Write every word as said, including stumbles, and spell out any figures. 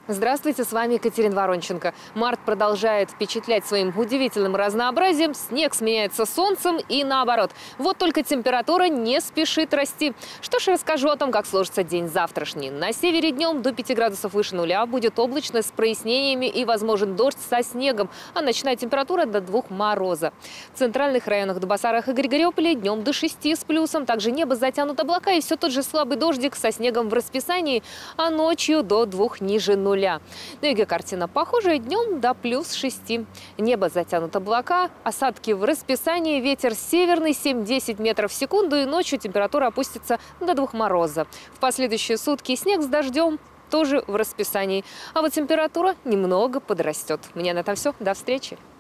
Здравствуйте, с вами Екатерина Воронченко. Март продолжает впечатлять своим удивительным разнообразием. Снег сменяется солнцем и наоборот. Вот только температура не спешит расти. Что ж, расскажу о том, как сложится день завтрашний. На севере днем до пяти градусов выше нуля, будет облачно с прояснениями и возможен дождь со снегом, а ночная температура до двух мороза. В центральных районах Дубасарах и Григорьополе днем до шести с плюсом. Также небо затянуто облака и все тот же слабый дождик со снегом в расписании, а ночью до двух ниже нуля. На юге картина похожая, днем до плюс шести. Небо затянуто облака, осадки в расписании, ветер северный семь-десять метров в секунду и ночью температура опустится до двух мороза. В последующие сутки снег с дождем тоже в расписании. А вот температура немного подрастет. У меня на этом все. До встречи.